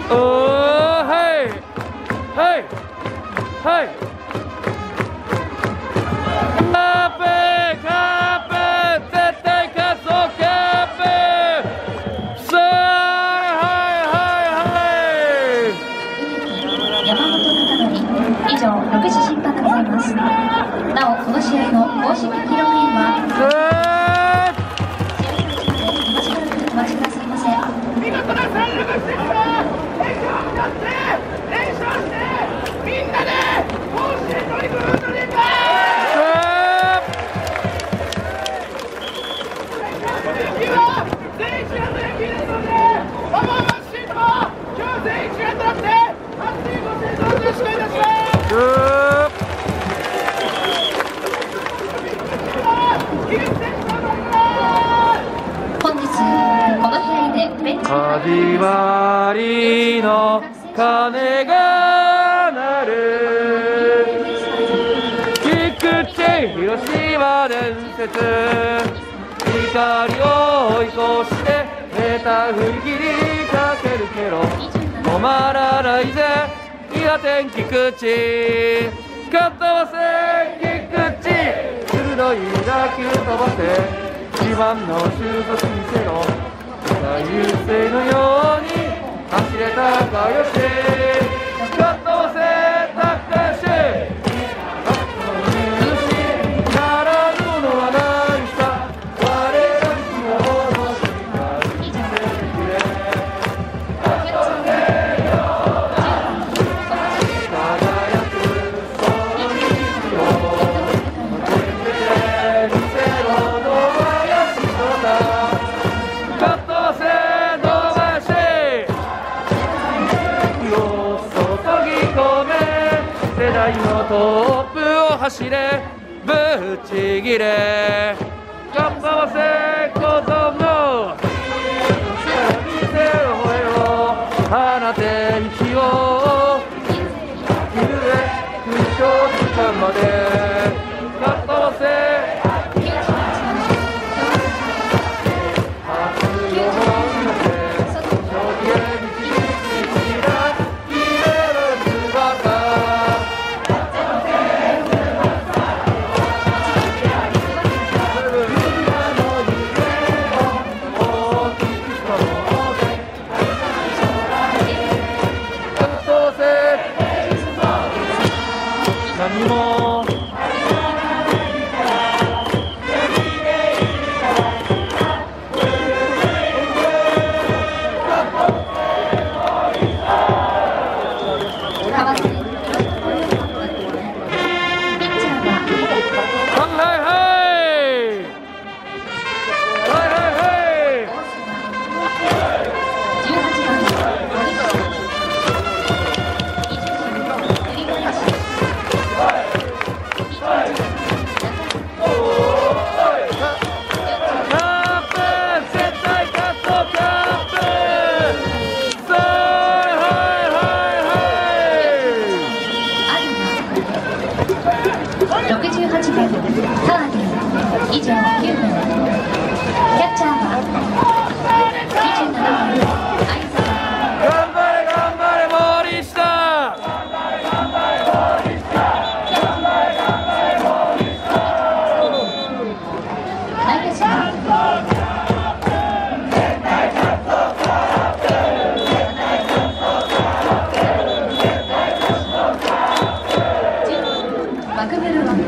おー、はいはいはい。カープカープ絶対勝つぞカープ。さあはいはいはい。 山本貴則以上6時審判でございます。なおこの試合の公式記録員はお待ちくださいませ。見事な三塁ですよ。連勝してみんなで甲子園乗り込むのに本日この部屋でベンチ始まりの鐘が鳴る菊池広島伝説光を追い越してネタ振り切りかけるけど止まらないぜ伊賀天菊池かっ飛ばせ菊池鋭い打球飛ばせ自慢の俊足見せろ大優勢のように走れたかよしかっ飛ばせ高し涼しいならぬものはないさ我らにものしか見せてくれ輝くその道を見せろの林とだかっ飛ばせ堂林を注ぎ込め世代のトップを走れぶっちぎれかっ飛ばせ小園見せろ声を放て息を震え空想時間までかっ飛ばせ何も 68秒、ターゲン以上9分、キャッチャーは27番、相澤。 頑張れ頑張れ森下頑張れ頑張れ森下頑張れ頑張れ森下内野手はマクブルは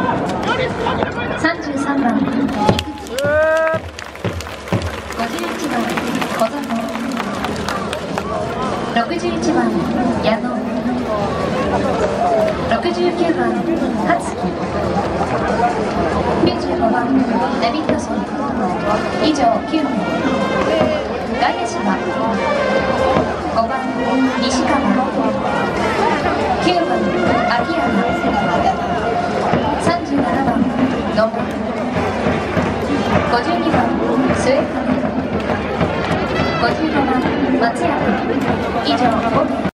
33番、菊池、51番、小園、61番、矢野、69番、勝木、95番、デビッドソン。以上9名。外野手は5番、西川、9番、秋山、37番、野間、52番、末上、55番、松山。以上5名。